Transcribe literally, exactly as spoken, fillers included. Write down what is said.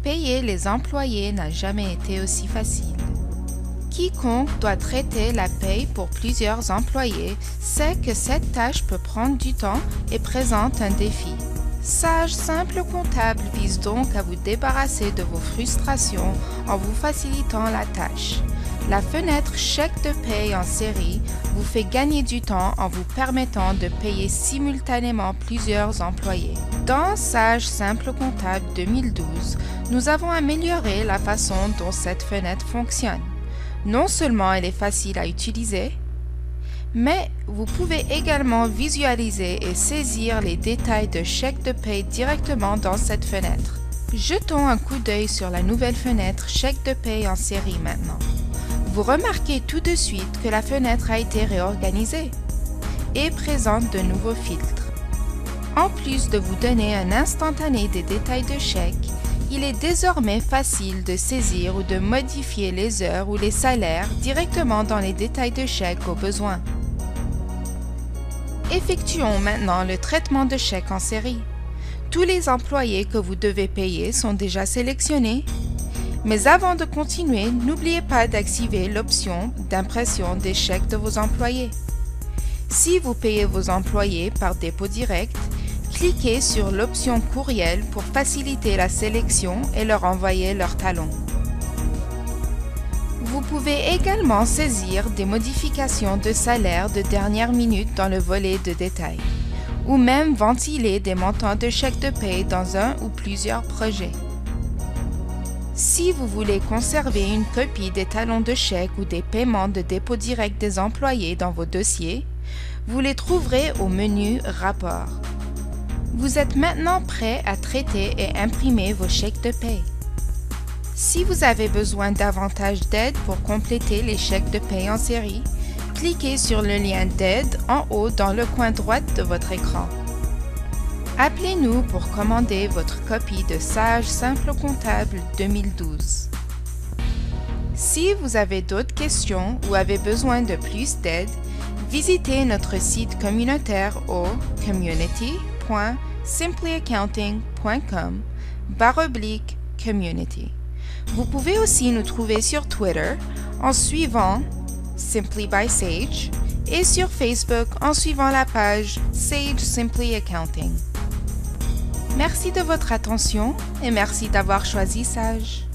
Payer les employés n'a jamais été aussi facile. Quiconque doit traiter la paye pour plusieurs employés sait que cette tâche peut prendre du temps et présente un défi. Sage Simple Comptable vise donc à vous débarrasser de vos frustrations en vous facilitant la tâche. La fenêtre chèque de paye en série vous fait gagner du temps en vous permettant de payer simultanément plusieurs employés. Dans Sage Simple Comptable deux mille douze, nous avons amélioré la façon dont cette fenêtre fonctionne. Non seulement elle est facile à utiliser, mais vous pouvez également visualiser et saisir les détails de chèque de paie directement dans cette fenêtre. Jetons un coup d'œil sur la nouvelle fenêtre chèque de paie en série maintenant. Vous remarquez tout de suite que la fenêtre a été réorganisée et présente de nouveaux filtres. En plus de vous donner un instantané des détails de chèque, il est désormais facile de saisir ou de modifier les heures ou les salaires directement dans les détails de chèque au besoin. Effectuons maintenant le traitement de chèque en série. Tous les employés que vous devez payer sont déjà sélectionnés. Mais avant de continuer, n'oubliez pas d'activer l'option d'impression des chèques de vos employés. Si vous payez vos employés par dépôt direct, cliquez sur l'option courriel pour faciliter la sélection et leur envoyer leurs talons. Vous pouvez également saisir des modifications de salaire de dernière minute dans le volet de détails, ou même ventiler des montants de chèques de paie dans un ou plusieurs projets. Si vous voulez conserver une copie des talons de chèque ou des paiements de dépôt direct des employés dans vos dossiers, vous les trouverez au menu Rapport. Vous êtes maintenant prêt à traiter et imprimer vos chèques de paie. Si vous avez besoin davantage d'aide pour compléter les chèques de paie en série, cliquez sur le lien d'aide en haut dans le coin droit de votre écran. Appelez-nous pour commander votre copie de Sage Simple Comptable deux mille douze. Si vous avez d'autres questions ou avez besoin de plus d'aide, visitez notre site communautaire au community point simply accounting point com barre oblique community. Vous pouvez aussi nous trouver sur Twitter en suivant Simply by Sage et sur Facebook en suivant la page Sage Simply Accounting. Merci de votre attention et merci d'avoir choisi Sage.